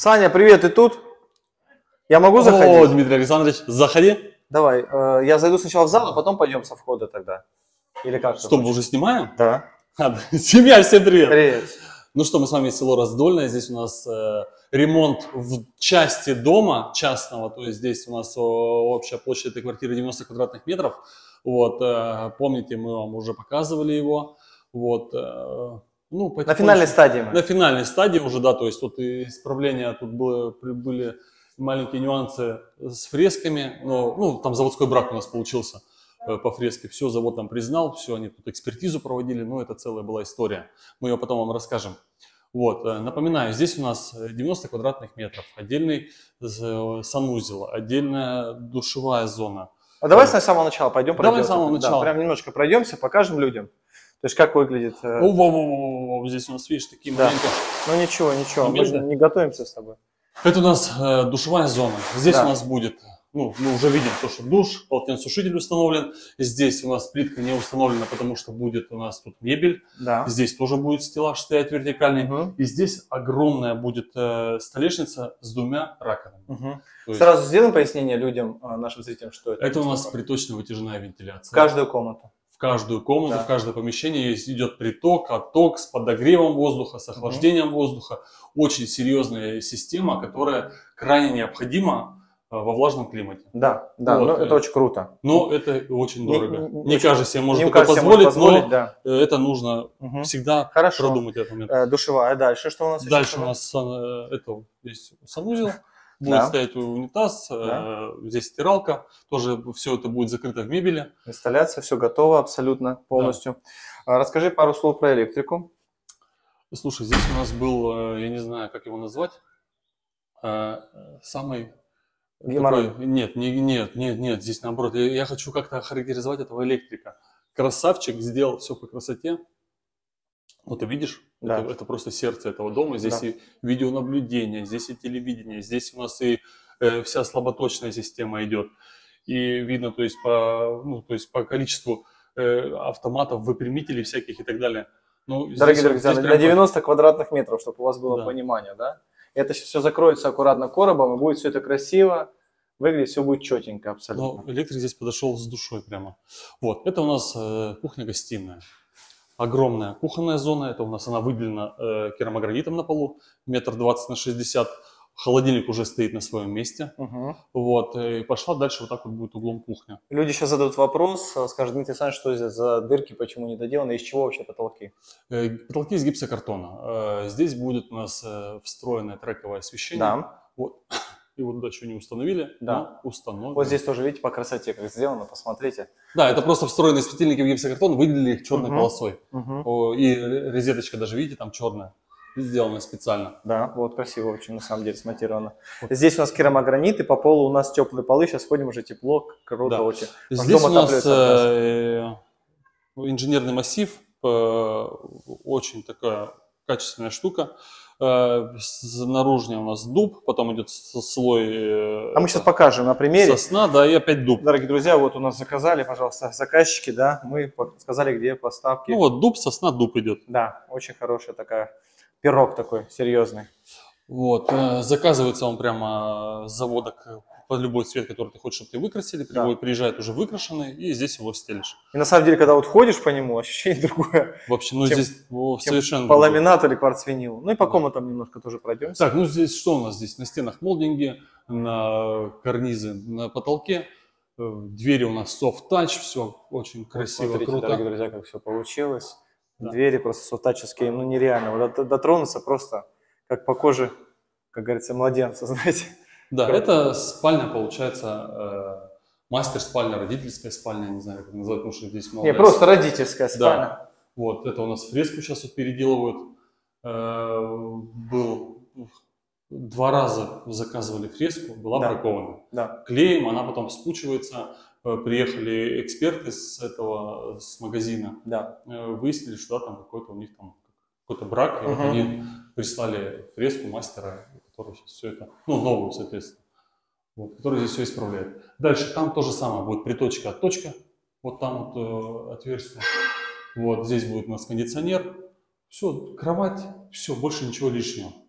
Саня, привет, ты тут? Я могу заходить? О, Дмитрий Александрович, заходи. Давай, я зайду сначала в зал, а потом пойдем со входа тогда. Или как ты Что, мы хочешь? уже снимаем? Да. Семья, всем привет. Привет. Ну что, мы с вами из село Раздольное. Здесь у нас ремонт в части дома частного. То есть здесь у нас общая площадь этой квартиры 90 квадратных метров. Вот, помните, мы вам уже показывали его. Вот, ну, На финальной стадии мы. На финальной стадии уже, да, то есть вот исправления, тут были маленькие нюансы с фресками, но, ну, там заводской брак у нас получился по фреске, все завод там признал, все, они тут экспертизу проводили, но это целая была история, мы ее потом вам расскажем. Вот, напоминаю, здесь у нас 90 квадратных метров, отдельный санузел, отдельная душевая зона. А давай с самого начала пойдем пройдемся. Давай с самого начала. Да, прям немножко пройдемся, покажем людям. То есть как выглядит. Здесь у нас, видишь, такие Да. маленькие. Ну ничего, мы же Моменты. не готовимся с тобой. Это у нас душевая зона. Здесь Да. у нас будет, ну, мы уже видим то, что душ, полотенцесушитель установлен. Здесь у нас плитка не установлена, потому что будет у нас тут мебель. Да. Здесь тоже будет стеллаж стоять вертикальный. Угу. И здесь огромная будет столешница с двумя раковинами. Угу. То есть Сразу сделаем пояснение людям, нашим зрителям, что это. это у нас приточно-вытяжная вентиляция. В каждую комнату. В каждую комнату, Да. в каждое помещение идет приток, отток с подогревом воздуха, с охлаждением воздуха. Очень серьезная система, которая крайне необходима во влажном климате. Да, да, Вот, ну, это очень круто. Но это очень дорого. Не очень- каждый себе может не такое каждый себе может позволить, но да. это нужно Мгм. всегда Хорошо. продумать этот момент. Душевая. Дальше что у нас? Дальше у еще? нас это есть санузел, будет Да. стоять унитаз, Да. здесь стиралка, тоже все это будет закрыто в мебели. Инсталляция, все готово абсолютно, полностью. Расскажи пару слов про электрику. Слушай, здесь у нас был, я не знаю, как его назвать, самый Геморрой. такой, нет, здесь наоборот, я хочу как-то охарактеризовать этого электрика. Красавчик, сделал все по красоте. Вот ты видишь, Да. это просто сердце этого дома. Здесь Да. и видеонаблюдение, здесь и телевидение, здесь у нас и вся слаботочная система идет. И видно, то есть по количеству автоматов, выпрямителей всяких и так далее. Ну, Дорогие здесь друзья, прям на 90 квадратных метров, чтобы у вас было Да. понимание, да? Это сейчас все закроется аккуратно коробом, и будет все это красиво, выглядеть все будет четенько абсолютно. Но электрик здесь подошел с душой прямо. Вот, это у нас кухня-гостиная. Огромная кухонная зона, это у нас она выбелена керамогранитом на полу, 1,20 на 60 м. Холодильник уже стоит на своем месте. Мгм. Вот, и пошла дальше вот так вот будет углом кухня. Люди сейчас зададут вопрос, скажут: Дмитрий Александрович, что здесь за дырки, почему не доделаны, из чего вообще потолки? Потолки из гипсокартона. Здесь будет у нас встроенное трековое освещение. Да. Вот. И вот туда еще не установили, Да. но установим. Вот здесь тоже, видите, по красоте как сделано, посмотрите. Да, это просто встроенные светильники в гипсокартон, выделили их черной Мгм. полосой. Мгм. И розеточка даже, видите, там черная. Сделана специально. Да, вот красиво очень, на самом деле, смонтировано. Здесь у нас керамогранит, и по полу у нас теплые полы. Сейчас ходим, уже тепло, круто Да. очень. Здесь дом у нас отапливается инженерный массив, очень такая качественная штука. Наружнее у нас дуб, потом идет слой А мы сейчас покажем на примере. сосна, да, и опять дуб. Дорогие друзья, вот у нас заказали, пожалуйста, заказчики, да, мы сказали, где поставки. Ну вот дуб, сосна, дуб идет. Да, очень хорошая такая, пирог такой, серьезный. Вот, заказывается он прямо с завода под любой цвет, который ты хочешь, чтобы ты выкрасили. Да. Приезжает уже выкрашенный, и здесь его стелишь. И на самом деле, когда вот ходишь по нему, ощущение другое, Вообще, ну Чем- здесь совершенно по другое. ламинату или кварцвинилу. Ну и по Да. комнатам немножко тоже пройдемся. Так, ну здесь что у нас здесь? На стенах молдинги, на карнизы, на потолке. Двери у нас soft touch, все очень Вот красиво, смотрите, круто. дорогие друзья, как все получилось. Да. Двери просто софтаческие, ну нереально. Вот дотронуться просто как по коже, как говорится, младенца, знаете. Да, Круто. это спальня, получается, мастер-спальня, родительская спальня, не знаю, как это назвать, потому что здесь Не, молодая просто родительская спальня. Да. Вот, это у нас фреску сейчас вот переделывают. Был 2 раза заказывали фреску, была Да. бракована. Да. Клеем, она потом спучивается. Приехали эксперты с магазина, Да. выяснили, что да, там какой-то у них там какой-то брак, и вот Мгм. они прислали фреску мастера, который сейчас все это, ну, новую, соответственно, вот, который здесь все исправляет. Дальше там то же самое, будет приточка, отточка, вот там вот отверстие, вот здесь будет у нас кондиционер, все, кровать, все, больше ничего лишнего.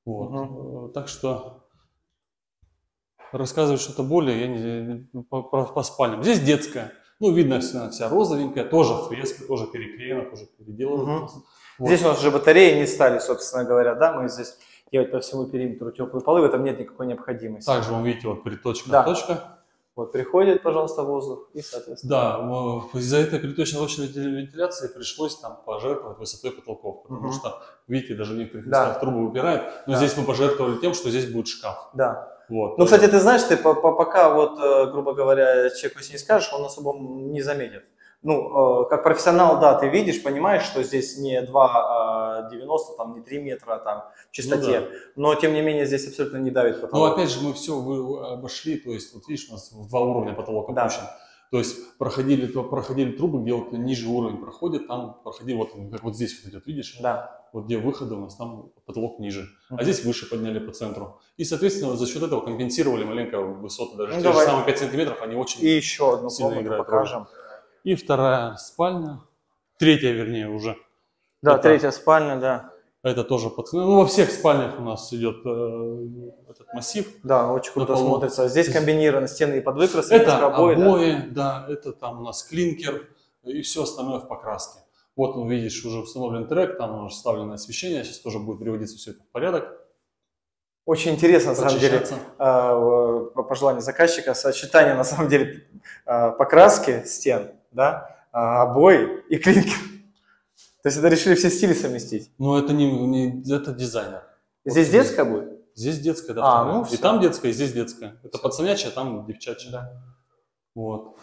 Вот. Так что рассказывать что-то более я не по спальням. Здесь детская. Ну, видно, вся розовенькая, тоже фреска, тоже переклеена, тоже переделывают. Вот. Здесь у нас уже батареи не стали, собственно говоря, да, мы здесь делать по всему периметру теплые полы, в этом нет никакой необходимости. Также вы видите, вот приточка, точка. Вот приходит, пожалуйста, воздух и, соответственно... Да, из-за этой приточной ручной вентиляции пришлось там пожертвовать высотой потолков, потому что, видите, даже в некоторых местах трубы выпирают, но здесь мы пожертвовали тем, что здесь будет шкаф. Да. Вот. Ну, кстати, ты знаешь, ты пока вот, грубо говоря, человеку если не скажешь, он особо не заметит. Ну, как профессионал, да, ты видишь, понимаешь, что здесь не 2,90, там, не 3 метра там, в чистоте, ну, да. Но, тем не менее, здесь абсолютно не давит потолок. Ну, опять же, мы все обошли, то есть, вот видишь, у нас в 2 уровня потолок опущен. То есть, проходили трубы, где вот ниже уровень проходит, там проходили, вот как вот здесь вот идет, видишь? Да. Вот где выходы у нас, там потолок ниже. А здесь выше подняли по центру. И, соответственно, за счет этого компенсировали маленько высоты. Даже те же самые 5 сантиметров, они очень и еще одну сильно играют. Покажем. И вторая спальня, третья, вернее, уже. Да, третья спальня, да. Это тоже пацаны. Ну, во всех спальнях у нас идет этот массив. Да, очень круто смотрится. Здесь комбинированы стены и под выкрасы. Это обои, да, это там у нас клинкер и все остальное в покраске. Вот, видишь, уже установлен трек, там уже вставлено освещение, сейчас тоже будет приводиться все это в порядок. Очень интересно, на самом деле, по пожеланию заказчика, сочетание, на самом деле, покраски стен, да, обои и клинкер. То есть это решили все стили совместить? Ну, это не это дизайнер. Здесь вот детская будет? Здесь детская, да. Ну, и там детская, и здесь детская. Это пацанячая, а там девчачья. Да. Вот.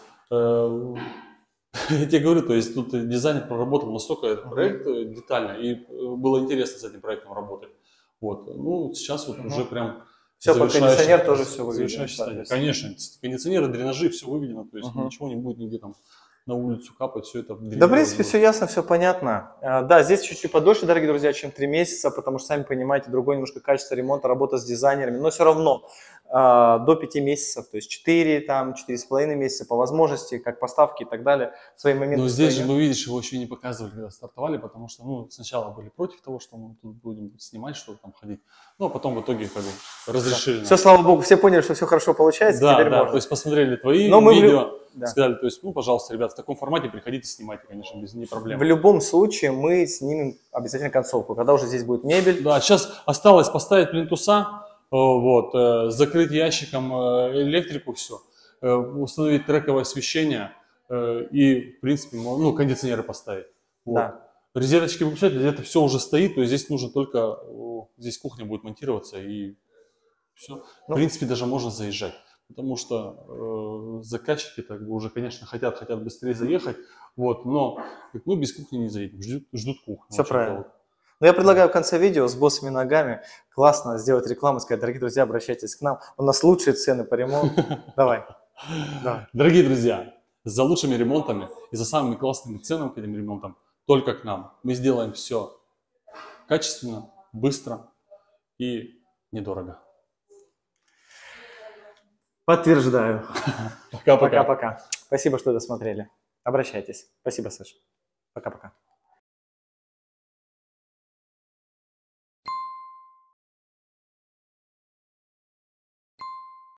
Я тебе говорю, то есть тут дизайнер проработал настолько этот проект детально, и было интересно с этим проектом работать. Вот. Ну, сейчас вот уже прям... Все, под кондиционер тоже все выведено. Конечно, кондиционеры, дренажи, все выведено, то есть ничего не будет нигде там на улицу капать, все это. Да, в принципе, все ясно, все понятно. Да, здесь чуть-чуть подольше, дорогие друзья, чем 3 месяца, потому что, сами понимаете, другое немножко качество ремонта, работа с дизайнерами, но все равно до 5 месяцев, то есть 4, там, 4,5 месяца по возможности, как поставки и так далее, свои моменты. Но здесь же, мы, видишь, его еще не показывали, когда стартовали, потому что, ну, сначала были против того, что мы тут будем снимать, что-то там ходить, ну, а потом в итоге как бы разрешили. Да. Все, слава богу, все поняли, что все хорошо получается, да, теперь да, можно. То есть посмотрели твои видео, сказали, то есть, ну, пожалуйста, ребят, в таком формате приходите, снимайте, конечно, не проблем. В любом случае мы снимем обязательно концовку, когда уже здесь будет мебель. Да, сейчас осталось поставить плинтуса, вот, закрыть ящиком электрику, все, установить трековое освещение и, в принципе, ну, кондиционеры поставить. Вот. Да. Розеточки выключать, это все уже стоит, то есть здесь нужно только, здесь кухня будет монтироваться и все. В принципе, даже можно заезжать, потому что заказчики так бы уже, конечно, хотят быстрее заехать, вот, но мы без кухни не заедем, ждут кухню. Все правильно. Но я предлагаю в конце видео с босыми ногами классно сделать рекламу, сказать, дорогие друзья, обращайтесь к нам, у нас лучшие цены по ремонту. Давай. Дорогие друзья, за лучшими ремонтами и за самыми классными ценами к этим ремонтам только к нам. Мы сделаем все качественно, быстро и недорого. Подтверждаю. Пока-пока. Пока-пока. Спасибо, что досмотрели. Обращайтесь. Спасибо, Саша. Пока-пока.